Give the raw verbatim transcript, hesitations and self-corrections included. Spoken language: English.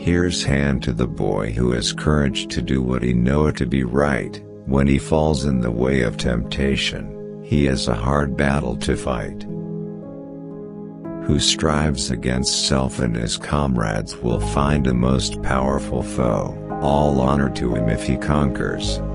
Here's hand to the boy who has courage to do what he knoweth to be right. When he falls in the way of temptation, he has a hard battle to fight. Who strives against self and his comrades will find a most powerful foe. All honor to him if he conquers.